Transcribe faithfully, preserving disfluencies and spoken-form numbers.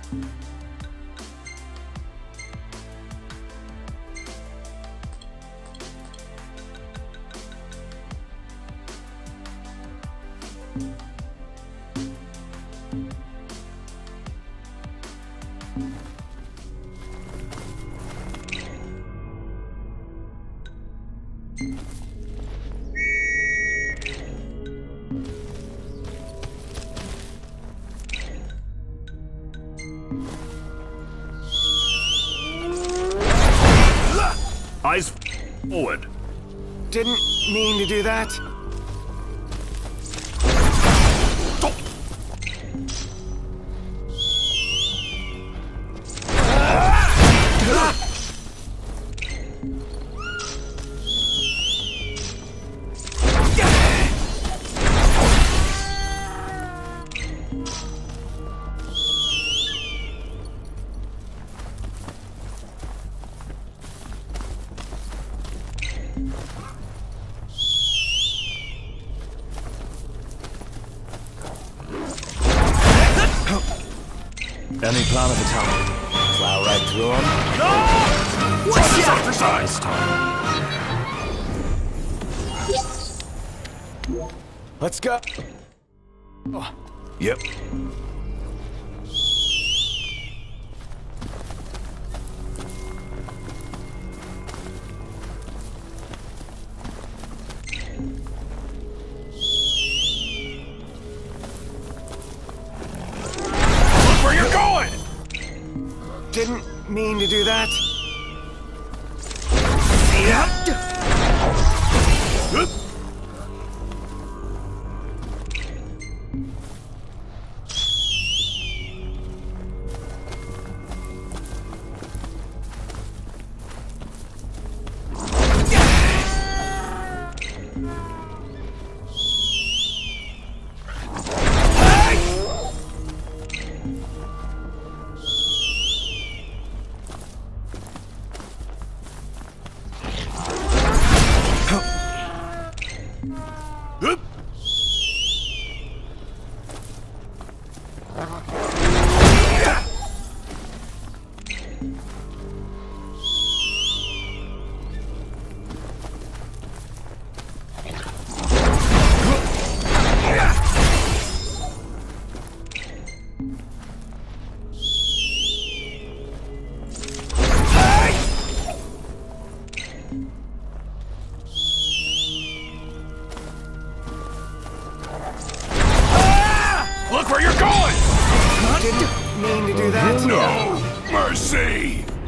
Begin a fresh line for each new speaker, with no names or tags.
Eyes forward.
Didn't mean to do that.
Any plan of attack? Plow right through him?
No! What's the exercise time?
Let's go.
Oh. Yep. Where you're going?
Didn't mean to do that.
Yeah. Look where you're going!
Didn't mean to do that.
No mercy!